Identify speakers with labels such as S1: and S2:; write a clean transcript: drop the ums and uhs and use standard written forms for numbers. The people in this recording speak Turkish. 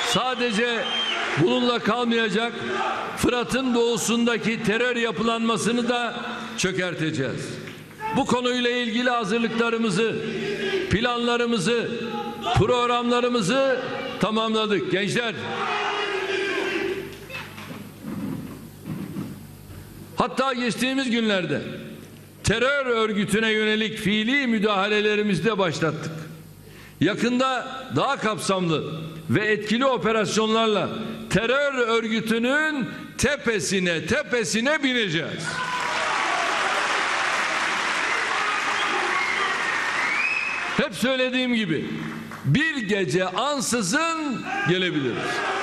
S1: Sadece bununla kalmayacak, Fırat'ın doğusundaki terör yapılanmasını da çökerteceğiz. Bu konuyla ilgili hazırlıklarımızı, planlarımızı, programlarımızı tamamladık. Gençler, hatta geçtiğimiz günlerde terör örgütüne yönelik fiili müdahalelerimizi de başlattık. Yakında daha kapsamlı ve etkili operasyonlarla terör örgütünün tepesine bineceğiz. Hep söylediğim gibi bir gece ansızın gelebiliriz.